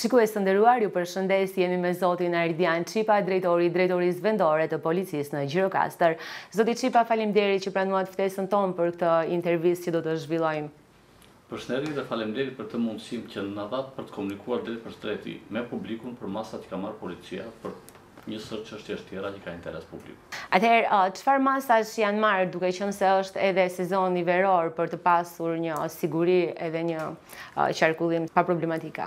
Shikues të nderuar, ju përshëndes, jemi me zotin Ardian Qipa, drejtori i drejtorisë vendore të policisë në Gjirokastër. Zoti Qipa, faleminderit që pranuat ftesën tonë për këtë intervistë që do të zhvillojmë. Përshëndetje dhe faleminderit për të mundësim që na dhat për të komunikuar drejt për drejti me publikun për masat që ka marrë policia për një sër çështjesh tjera që ka interes publik. Atëherë, çfarë masash janë marrë, duke qenë se është edhe sezoni veror për të pasur një siguri edhe një qarkullim pa problematika?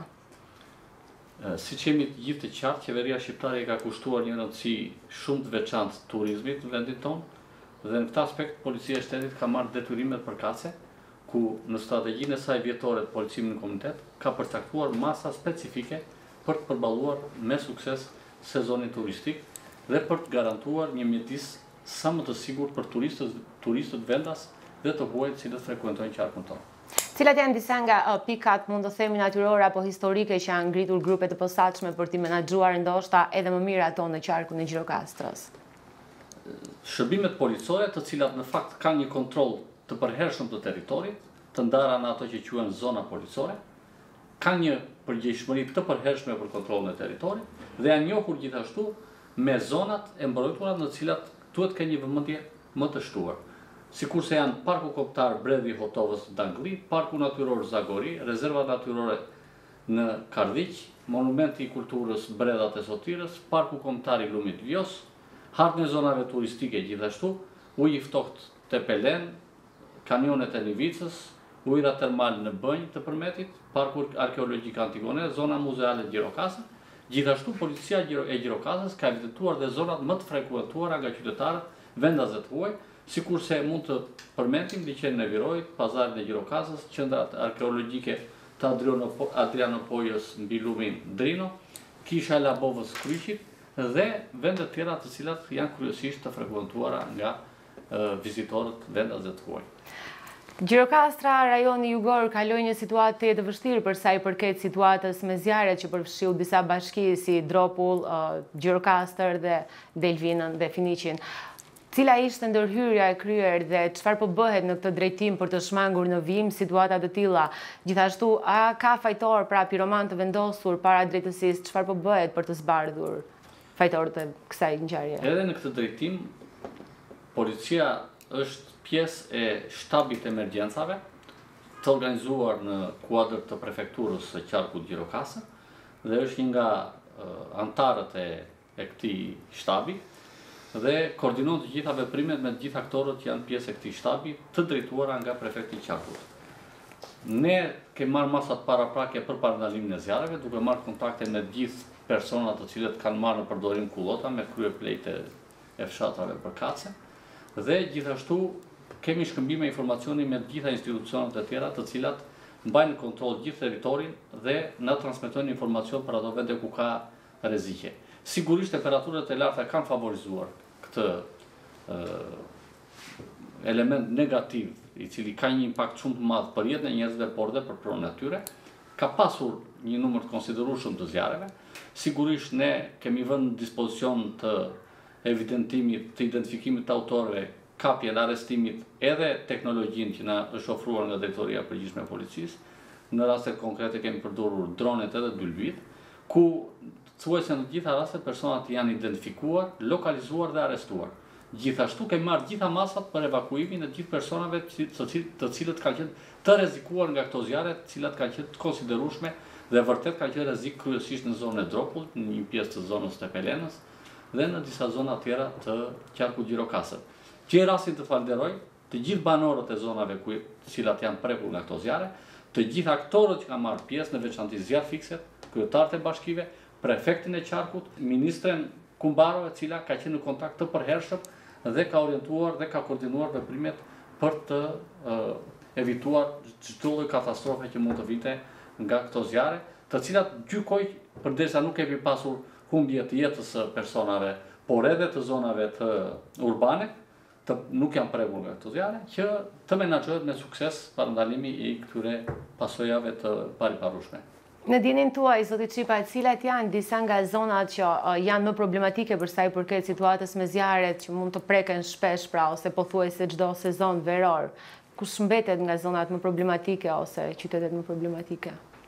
Si që jemi gjithë të qartë, qeveria shqiptare ka kushtuar një rëndësi shumë të veçantë turizmit në vendin tonë, dhe në këtë aspekt policia e shtetit ka marrë detyrimet përkatëse, ku në strategjinë e saj vjetore të policimit në komunitet ka përcaktuar masa specifike për të përballuar me sukses sezonin turistik dhe për të garantuar një mjedis sa më të sigurt për turistët vendas dhe të huaj të cilët frekuentojnë qarkun tonë. Cilat janë disa nga pikat, mund të themi natyrore apo historike, që janë ngritur grupe të posaçme për t'i menaxhuar ndoshta edhe më mirë ato në qarkun e Gjirokastrës? Shërbimet policore, të cilat në fakt kanë një kontroll të përhershëm të territorit, të ndara në ato që quhen zona policore, kanë një përgjegjësish të përhershme për kontrollin e territorit dhe janë njohur gjithashtu me zonat e mbrojtura në të cilat duhet ka një vëmendje më të shtuar. Sikurse janë Parku Kombëtar Bredhi Hotovës Dangli, Parku Natyror Zagori, Rezerva Natyrore në Kardhiq, Monumenti i Kulturës Bredhat e Sotirës, Parku Kombëtar i Lumit Vjos, hartën e zonave turistike gjithashtu, uji i ftohtë te Pelen, kanionet e Nivicës, ujëra termal në Bënj të Përmetit, Parku Arkeologjik Antigone, zona muzeale e Gjirokastër. Gjithashtu policia e Gjirokastës ka vizituar dhe zonat më të frekuentuara nga qytetarët vendas të huaj, sikurse mund të përmendim liçenin e Virojit, pazarin e Gjirokastës, qendrat arkeologjike të Adrianopojës mbi lumin Drino, kisha e Labovës Kryqit dhe vende tjera të cilat janë kryesisht të frekuentuara nga vizitorët vendas të huaj. Gjirokastra, rajoni jugor, kaloi një situatë të vështirë për sa i përket situatës me zjarret që përfshiu disa bashki si Dropull, Gjirokastër dhe Delvinën dhe Finiqin. Cila ishte ndërhyrja e kryer dhe çfarë po bëhet në këtë drejtim për të shmangur në vim situata të tilla? Gjithashtu, a ka fajtor, pra piroman të vendosur para drejtësisë, çfarë po bëhet për të zbardhur fajtorët e kësaj ngjarje? Edhe në këtë drejtim, policia është pjesë e shtabit emergjencave të organizuar në kuadër të prefekturës së qarkut Gjirokastër dhe është një nga antarët e këtij shtabi dhe koordinon të gjitha veprimet me të gjithë aktorët që janë pjesë e këtij shtabi të drejtuara nga prefekti i qarkut. Ne kemi marrë masat paraprake për parandalimin e zjarreve, duke marrë kontakte me të gjithë personat të cilët kanë marrë në përdorim kullota me kryeplejtë e fshatrave përkatëse dhe gjithashtu kemi shkëmbime informacioni me të gjitha institucionet e tjera të cilat mbajnë kontroll gjithë territorin dhe na transmetojnë informacion për ato vende ku ka rreziqe. Sigurisht temperaturat e larta kanë favorizuar këtë element negativ, i cili ka një impakt shumë të madh për jetën e njerëzve, por edhe për pronën e tyre. Ka pasur një numër të konsiderueshëm të zjarreve. Sigurisht ne kemi vënë në dispozicion të evidentimit, të identifikimit të autorëve, kapjen, arrestimit edhe teknologjinë që na është ofruar nga Drejtoria e Përgjithshme e Policisë. Në raste konkrete kemi përdorur dronet edhe dylbit, ku thuajse në gjitha rastet personat janë identifikuar, lokalizuar dhe arrestuar. Gjithashtu kemi marrë gjitha masat për evakuimin e gjithë personave të cilët kanë qenë të rrezikuar nga këto zjarre, të cilat kanë qenë të konsiderueshme dhe vërtet kanë qenë rrezik kryesisht në zonën e Dropullit, në një pjesë të zonës të Pelenës dhe në disa zona tjera të qarkut Gjirokastër. Që i rastin të falenderoj të gjithë banorët e zonave të cilat janë prekur nga këto zjarre, të gjithë aktorët që kanë marrë pjesë në veçanti zjarr fikset, kryetarët e bashkive, prefektin e qarkut, ministren Kumbaro, e cila ka qenë në kontakt të përhershëm dhe ka orientuar dhe ka koordinuar veprimet për të evituar çdo lloj katastrofe që mund të vinte nga këto zjarre, të cilat gjykoj përderisa nuk kemi pasur humbje të jetës së personave, por edhe të zonave të urbane, nuk janë prekur nga këto zjarre, që të menaxhohet me sukses parandalimi i këtyre pasojave të pariparueshme. Në dinin tuaj, zoti Qipa, cilat janë disa nga zonat që janë më problematike për sa i përket situatës me zjarret që mund të preken shpesh, pra, ose pothuajse çdo sezon veror? Kush mbetet nga zonat më problematike ose qytetet më problematike?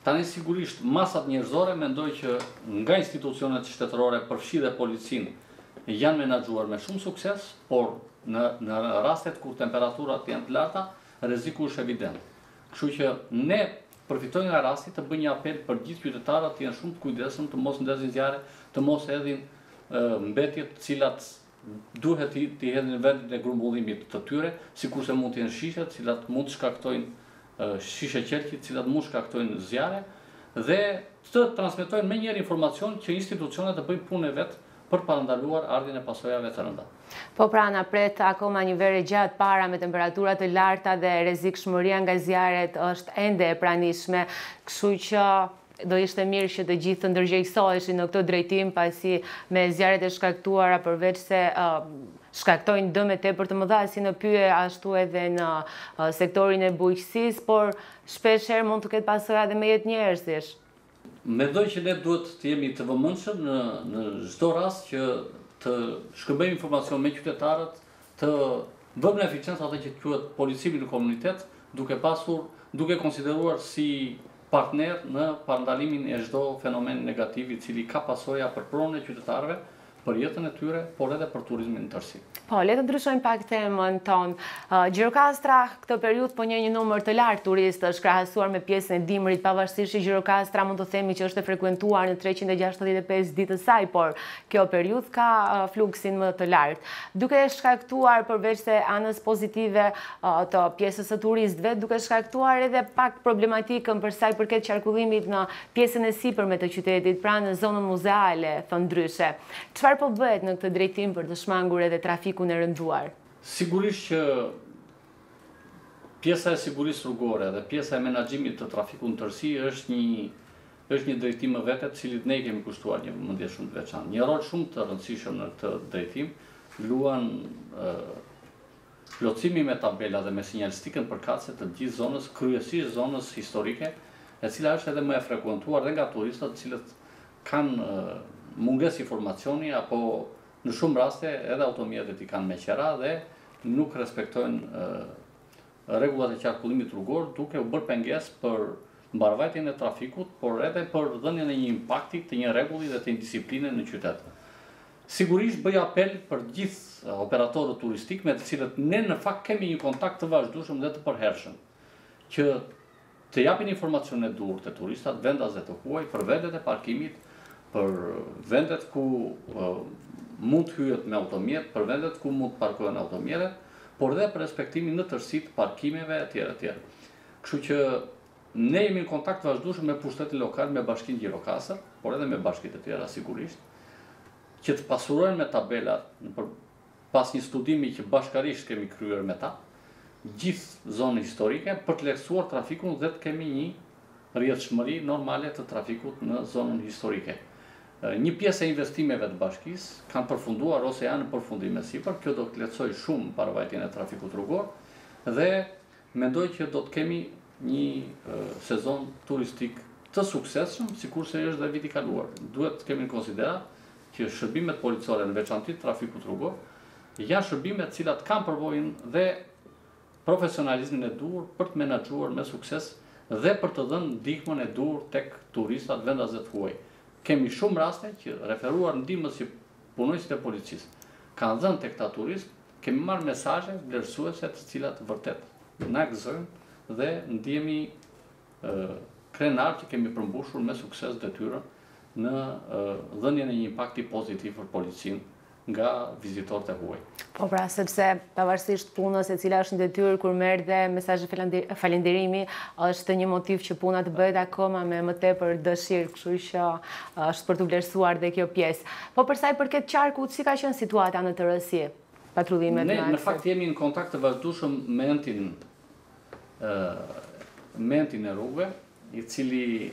Tani sigurisht masat njerëzore mendoj që nga institucionet shtetërore përfshi dhe policinë janë menaxhuar me shumë sukses, por në rastet kur temperaturat janë të larta, rreziku është evident. Kështu që ne përfitojmë nga rasti të bëjmë një apel për gjithë qytetarët të jenë shumë të kujdesshëm, të mos ndezin zjarre, të mos hedhin mbetjet të cilat duhet t'i hedhin në vendin e grumbullimit të tyre, sikurse mund të jenë shishe, të cilat mund të shkaktojnë shishe qelqi, të cilat mund të shkaktojnë zjarre, dhe të transmetojnë menjëherë informacion që institucionet të bëjnë punën e vet për parandaluar ardhjen e pasojave të rënda. Po pra, na pret akoma një verë gjatë para me temperaturat të larta dhe rrezikshmëria nga zjarret është ende e pranishme, kështu që do ishte mirë që të gjithë të ndërgjegjësoheshin në këtë drejtim, pasi me zjarret e shkaktuara përveç se shkaktojnë dëme tepër të mëdha si në pyje, ashtu edhe në sektorin e bujqësisë, por shpeshherë mund të ketë pasoja edhe me jetë njerëzish. Mendoj që ne duhet të jemi të vëmendshëm në çdo rast që të shkëmbejmë informacion me qytetarët, të vëmë në eficiencë atë që quhet policimi në komunitet, duke konsideruar si partner në parandalimin e çdo fenomeni negativ i cili ka pasoja për pronën e qytetarëve, për jetën e tyre, por edhe për turizmin në tërësi. Po, le të ndryshojmë pak temën tonë. Gjirokastra këtë periudhë po njeh një numër të lartë turistësh krahasuar me pjesën e dimrit, pavarësisht që Gjirokastra mund të themi që është e frekuentuar në 365 ditë të saj, por kjo periudhë ka fluksin më të lartë. Duke shkaktuar përveç se anës pozitive të pjesës së turistëve, duke shkaktuar edhe pak problematikën për sa i përket qarkullimit në pjesën e sipërme të qytetit, pra në zonën muzeale, thon ndryshe. Çfarë po bëhet në këtë drejtim për të shmangur edhe trafikun e rënduar? Sigurisht që pjesa e sigurisë rrugore dhe pjesa e menaxhimit të trafikut në tërësi është një drejtim më vetë, cilit ne kemi kushtuar një vëmendje shumë të veçantë. Një rol shumë të rëndësishëm në këtë drejtim luan plotësimi me tabela dhe me sinjalistikën përkatëse të gjithë zonës, kryesisht zonës historike, e cila është edhe më e frekuentuar dhe nga turistët, të cilët kanë munges informacioni, apo në shumë raste edhe automjetet i kanë me qera dhe nuk respektojnë rregullat e qarkullimit rrugor, duke u bërë pengesë për mbarvajtjen e trafikut, por edhe për dhënien e një impakti të një rregulli dhe të një disipline në qytet. Sigurisht bëj apel për gjithë operatorët turistik me të cilët ne në fakt kemi një kontakt të vazhdueshëm dhe të përhershëm, që të japin informacione të duhur te turistat, vendaze të huaj, për vendet e parkimit, për vendet ku mund të hyhet me automjet, për vendet ku mund të parkohen automjetet, por edhe për respektimin në tërësi të parkimeve etj. Kështu që ne jemi në kontakt vazhdueshëm me pushtetin lokal, me Bashkinë Gjirokastër, por edhe me bashkitë e tjera sigurisht, që të pasurojnë me tabelat, pas një studimi që bashkarisht kemi kryer me ta, gjithë zonën historike për të lehtësuar trafikun dhe të kemi një rrjedhshmëri normale të trafikut në zonën historike. Një pjesë e investimeve të bashkisë kanë përfunduar ose janë në përfundim e sipër, kjo do të lehtësojë shumë mbarvajtjen e trafikut rrugor dhe mendoj që do të kemi një sezon turistik të suksesshëm, sikurse është dhe viti i kaluar. Duhet të kemi në konsiderat që shërbimet policore në veçanti të trafikut rrugor janë shërbime të cilat kanë përvojën dhe profesionalizmin e duhur për të menaxhuar me sukses dhe për të dhënë ndihmën e duhur tek turistat vendazet huaj. Kemi shumë raste që referuar ndihmës që punojësit e policisë kanë dhënë tek ta turistë, kemi marrë mesazhe vlerësuese të cilat vërtet na gëzojnë dhe ndihemi krenar që kemi përmbushur me sukses detyrën në dhënien e një impakti pozitiv për policinë nga vizitorët e huaj. Po pra, sepse pavarësisht punës e cila është në detyrë kur merr dhe mesazhe falënderimi, është një motiv që puna të bëhet akoma me më tepër dëshirë, kështu që është për të vlerësuar dhe kjo pjesë. Po për sa i përket qarkut, si ka qenë situata në tërësi? Patrullimet ne në fakt jemi në kontakt të vazhdueshëm me entin e rrugëve, i cili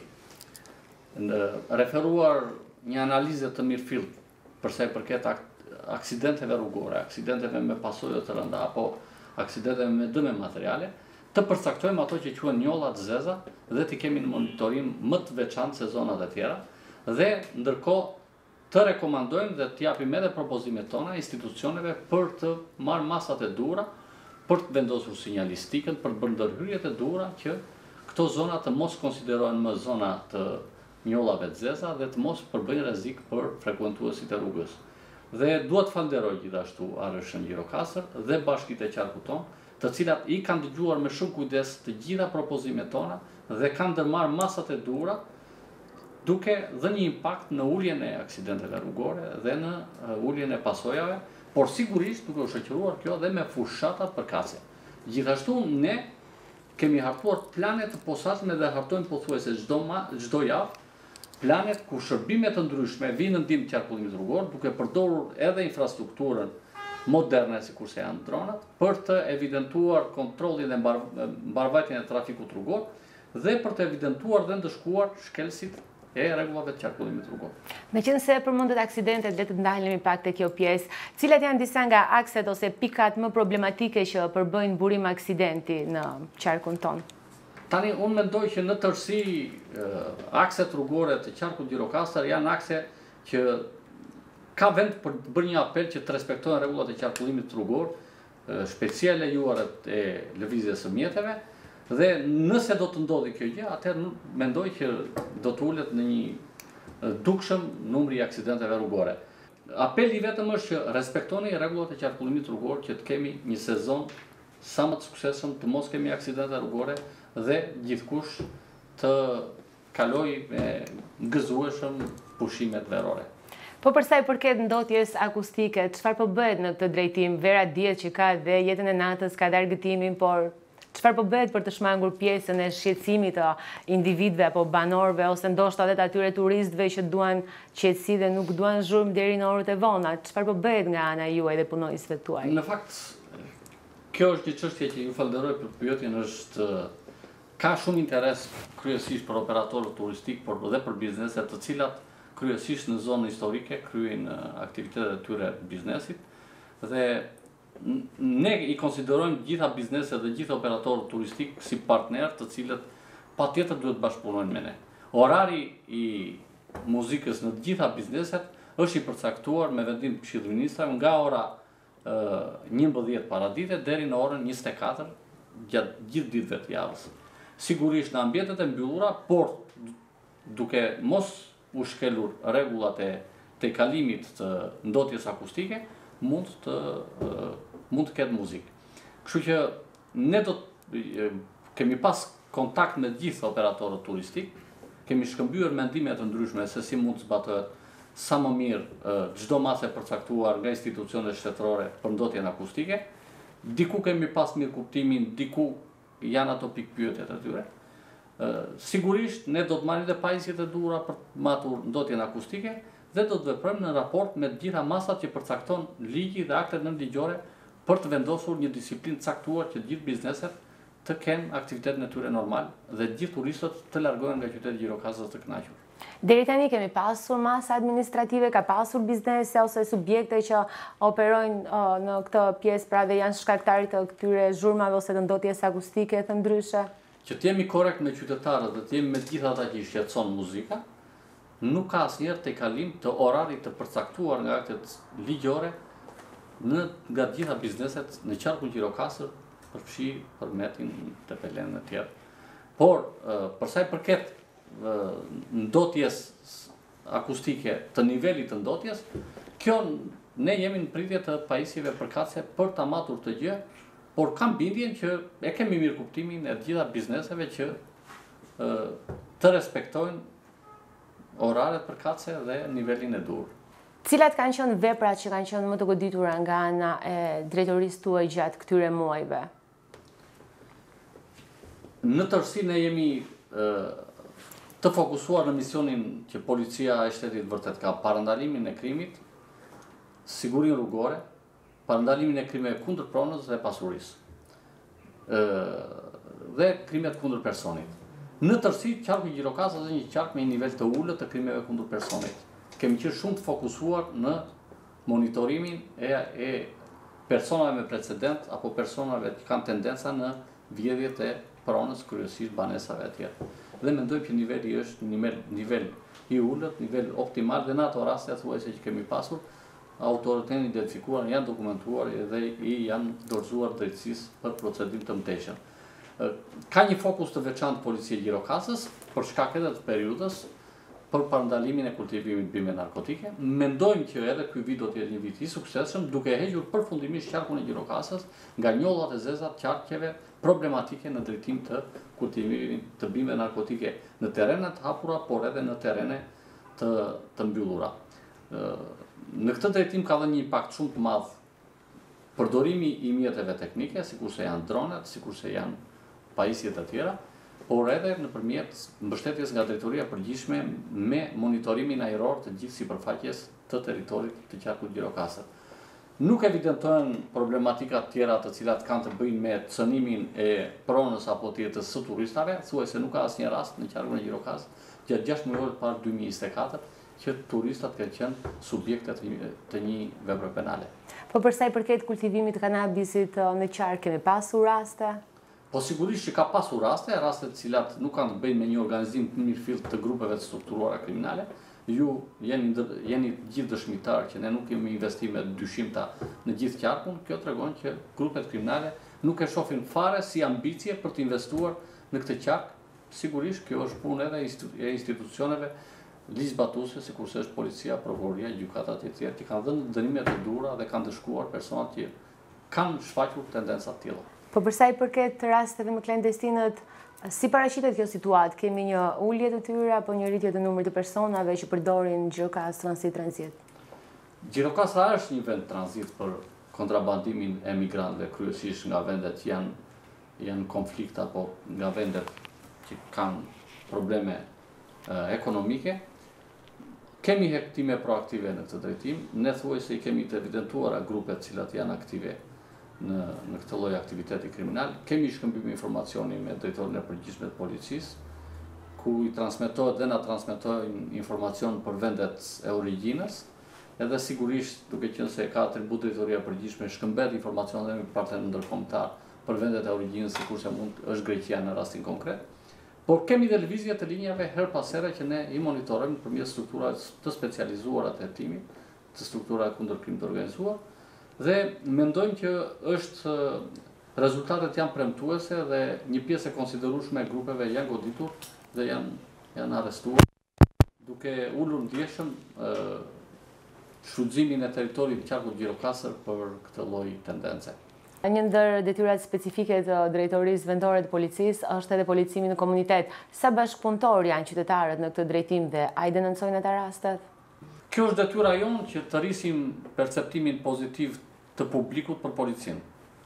referuar një analizë të mirëfillt për sa i përket aksidenteve rrugore, aksidenteve me pasojë të rënda apo aksidenteve me dëme materiale, të përcaktojmë ato që quhen njolla të zeza dhe të kemi në monitorim më të veçantë se zonat e tjera dhe ndërkohë të rekomandojmë dhe të japim edhe propozimet tona institucioneve për të marrë masat e duhura, për të vendosur sinjalistikën, për të bërë ndërhyrjet e duhura që këto zona të mos konsiderohen më zona të njollave të zeza dhe të mos përbëjnë rrezik për frekuentuesit e rrugës. Dhe dua të falenderoj gjithashtu ARSH-n Gjirokastër dhe bashkitë e qarkut tonë, të cilat i kanë dëgjuar me shumë kujdes të gjitha propozimet tona dhe kanë ndërmarrë masat e duhura, duke dhënë një impakt në uljen e aksidenteve rrugore dhe në uljen e pasojave, por sigurisht duke u shoqëruar kjo dhe me fushatat përkatëse. Gjithashtu ne kemi hartuar planet të posaçme dhe hartojmë pothuajse çdo javë planet ku shërbime të ndryshme vinë në ndihmë të qarkullimit rrugor, duke përdorur edhe infrastrukturën moderne sikurse janë dronat, për të evidentuar kontrollin dhe mbarvajtjen e trafikut rrugor dhe për të evidentuar dhe ndëshkuar shkelësit e rregullave të qarkullimit rrugor. Meqense përmendet aksidentet, le të ndalemi pak te kjo pjesë. Cilat janë disa nga akset ose pikat më problematike që përbëjnë burim aksidenti në qarkun tonë? Tani, unë mendoj që në tërësi akset rrugore të qarkut Gjirokastër janë akse që ka vend për të bërë një apel që të respektojnë rregullat e qarkullimit rrugor, shpejtësia e lejuar e lëvizjes së mjeteve, dhe nëse do të ndodhi kjo gjë, atëherë mendoj që do të ulet në një dukshëm numri i aksidenteve rrugore. Apeli vetëm është që respektoni rregullat e qarkullimit rrugor, që të kemi një sezon sa më të suksesshëm, të mos kemi aksidente rrugore dhe gjithkush të kaloj me gëzueshëm pushimet verore. Po për sa i përket ndotjes akustike, çfarë po bëhet në këtë drejtim? Vera dihet që ka dhe jetën e natës, ka argëtimin, por çfarë po bëhet për të shmangur pjesën e shqetësimit të individëve apo banorëve, ose ndoshta edhe të atyre turistëve që duan qetësi dhe nuk duan zhurmë deri në orët e vona? Çfarë po bëhet nga ana juaj dhe punonjësve tuaj? Në fakt, kjo është një çështje që ju falenderoj për pyetjen, ka shumë interes kryesisht për operatorët turistik, por edhe për bizneset të cilat kryesisht në zonën historike kryejnë aktivitetet e tyre biznesit, dhe ne i konsiderojmë gjitha bizneset dhe gjitha operatorët turistik si partner të cilët patjetër duhet bashkëpunojnë me ne. Orari i muzikës në të gjitha bizneset është i përcaktuar me vendim të Këshillministrave nga ora 11 paradite deri në orën 24 gjatë gjithë ditëve të javës. Sigurisht në ambientet e mbyllura, por duke mos u shkelur rregullat e tejkalimit të ndotjes akustike, mund të ketë muzikë. Kështu që ne kemi pas kontakt me gjithë operatorët turistik, kemi shkëmbyer mendime të ndryshme se si mund të zbatohet sa më mirë çdo masë e përcaktuar nga institucionet shtetërore për ndotjen akustike. Diku kemi pas mirë kuptimin, diku janë ato pikpyetjet e tyre. Sigurisht ne do të marrim dhe pajisjet e duhura për të matur ndotjen akustike dhe do të veprojmë në raport me të gjitha masat që përcakton ligji dhe aktet nënligjore për të vendosur një disiplinë të caktuar që të gjithë bizneset të kenë aktivitetin e tyre normal dhe të gjithë turistët të largohen nga qyteti Gjirokastër të kënaqur. Deri tani kemi pasur masa administrative, ka pasur biznese ose subjekte që operojnë në këtë pjesë, pra dhe janë shkaktarë të këtyre zhurmave ose të ndotjes akustike të ndryshe? Që të jemi korrekt me qytetarët dhe të jemi me gjithë ata që i shqetëson muzika, nuk ka asnjëherë tejkalim të orarit të përcaktuar nga aktet ligjore nga të gjitha bizneset në qarkun Gjirokastër, përfshi për metin të Pelen e tjerë. Por, për sa i përket ndotjes akustike, të nivelit të ndotjes, kjo ne jemi në pritje të pajisjeve përkatëse për ta matur të gjë, por kam bindjen që e kemi mirë kuptimin e gjitha bizneseve që të respektojnë oraret përkatëse dhe nivelin e dur. Cilat kanë qenë veprat që kanë qenë më të goditura nga ana e drejtorisë tuaj gjatë këtyre muajve? Në tërësi ne jemi të fokusuar në misionin që policia e shtetit vërtet ka: parandalimin e krimit, sigurinë rrugore, parandalimin e krimeve kundër pronës dhe pasurisë, dhe krimet kundër personit. Në tërësi, qarku i Gjirokastër është një qark me një nivel të ulët të krimeve kundër personit. Kemi qenë shumë të fokusuar në monitorimin e personave me precedent apo personave që kanë tendenca në vjedhjet e pronës, kryesisht banesave e tjera. Dhe mendoj që niveli është nivel i ulët, nivel optimal, dhe në ato raste thuajse që kemi pasur, autoritetin identifikuar janë dokumentuar dhe i janë dorëzuar drejtësisë për procedim të mëtejshëm. Ka një fokus të veçantë policia e Gjirokastës për shkak edhe të periudhës për parandalimin e kultivimit të bimëve narkotike. Mendojmë që edhe ky vit do të jetë një vit i suksesshëm, duke hequr përfundimisht qarkun e Gjirokastës nga njollat e zeza të qarkeve problematike në drejtim të kultivimit të bimëve narkotike në terrene të hapura, por edhe në terrene të mbyllura. Në këtë drejtim ka dhënë një impakt shumë të madh përdorimi i mjeteve teknike, sikurse janë dronet, sikurse janë pajisjet e tjera, por edhe nëpërmjet mbështetjes nga drejtoria e përgjithshme me monitorimin ajror të gjithë sipërfaqes të territorit të qarkut Gjirokastër. Nuk evidentojnë problematika të tjera të cilat kanë të bëjnë me cënimin e pronës apo të jetës së turistave, thuajse nuk ka asnjë rast në qarkun e Gjirokastër gjatë 6 muajve para 2024 që turistat kanë qenë subjekte të një vepre penale. Po për sa i përket kultivimit të kanabisit në qark, kemi pasur raste? Po sigurisht që ka pasur raste të cilat nuk kanë të bëjnë me një organizim të mirëfill të grupeve të strukturuara kriminale. Ju jeni gjithë dëshmitar që ne nuk kemi investime dyshimta në gjithë qarkun. Kjo tregon që grupet kriminale nuk e shohin fare si ambicie për të investuar në këtë qark. Sigurisht kjo është punë edhe e institucioneve ligjzbatuese, sikurse është policia, prokuroria, gjykatat e tjerë, që kanë dhënë dënime të dhura dhe kanë dëshkuar persona të kanë shfaqur tendenca të tilla. Po përsa i përket rasteve më klandestinët, si paraqitet kjo situatë? Kemi një ulje të tyre apo një rritje të numrit të personave që përdorin Gjirokastrën si tranzit? Gjirokastra është një vend tranzit për kontrabandimin e migrantëve, kryesisht nga vendet që janë konflikt apo nga vendet që kanë probleme ekonomike. Kemi hektime proaktive në këtë drejtim, ne thuajse i kemi të evidentuara grupet cilat janë aktive në këtë lloj aktiviteti kriminal. Kemi shkëmbim informacioni me drejtorin e përgjithshme të policisë, ku i transmetohet dhe na transmetojnë informacion për vendet e origjinës, edhe sigurisht duke qenë se ka atribut drejtoria e përgjithshme shkëmbet informacion dhe me partnerë ndërkombëtar për vendet e origjinës, sikurse është Greqia në rastin konkret. Por kemi dhe lëvizje të linjave her pas here që ne i monitorojmë nëpërmjet strukturave të specializuara të hetimit, të strukturave kundër krimit të organizuar, dhe mendojmë që rezultatet janë premtuese dhe një pjesë e konsiderueshme e grupeve janë goditur dhe janë arrestuar, duke ulur ndjeshëm shfrytëzimin e territorit të qarkut Gjirokastër për këtë lloj tendence. Një ndër detyrat specifike të drejtorisë vendore të policisë është edhe policimi në komunitet. Sa bashkëpunëtor janë qytetarët në këtë drejtim dhe a i denoncojnë ata rastet? Kjo është detyra jonë që të rrisim perceptimin pozitiv të publikut për policinë.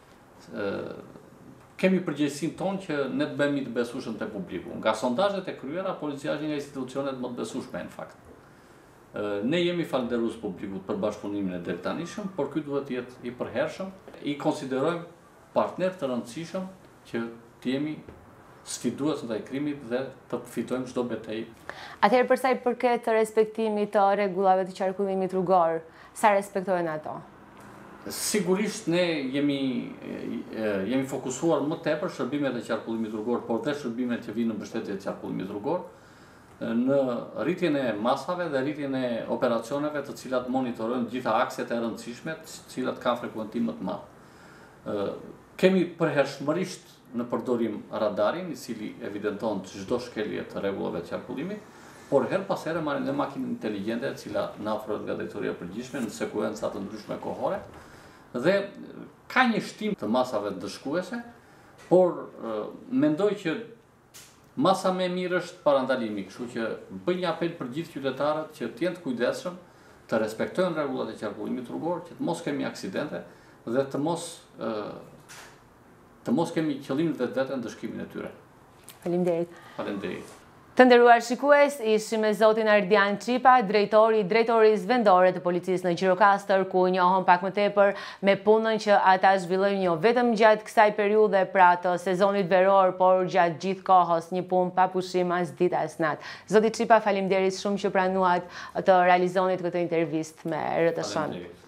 Kemi përgjegjësinë tonë që ne të bëhemi të besueshëm te publiku. Nga sondazhet e kryera, policia është një nga institucionet më të besueshme në fakt. Ne jemi falënderues publikut për bashkëpunimin e deritanishëm, por ky duhet të jetë i përhershëm. I konsiderojmë partner të rëndësishëm që të jemi sfidues ndaj krimit dhe të fitojmë çdo betejë. Atëherë përsa i përket të respektimit të rregullave të qarkullimit rrugor, sa respektojnë ato? Sigurisht ne jemi fokusuar më tepër shërbimet e qarkullimit rrugor, por dhe shërbimet që vinë në mbështetje të qarkullimit rrugor, në rritjen e masave dhe rritjen e operacioneve të cilat monitorojnë gjitha akset e rëndësishme, të cilat kanë frekuentim më të madh. Kemi përhershmërisht në përdorim radarin, i cili evidenton çdo shkelje të rregullave të qarkullimit, por her pas here marrim dhe makinë inteligjente, e cila na ofrohet nga drejtoria e përgjithshme në sekuenca të ndryshme kohore, dhe ka një shtim të masave dëshkuese, por mendoj që masa më e mirë është parandalimi, kështu që bëj një apel për gjithë qytetarët që të jenë të kujdesshëm, të respektojnë rregullat e qarkullimit rrugor, që të mos kemi aksidente dhe të mos kemi qëllimin vetveten ndëshkimin e tyre. Faleminderit. Faleminderit. Të nderuar shikues, ishim me zotin Ardian Qipa, drejtori i drejtorisë vendore të policisë në Gjirokastër, ku njohëm pak më tepër me punën që ata zhvillojnë jo vetëm gjatë kësaj periudhe pra të sezonit veror, por gjatë gjithë kohës, një punë pa pushim as ditë as natë. Zoti Qipa, faleminderit shumë që pranuat të realizonit këtë intervistë me RTS-n.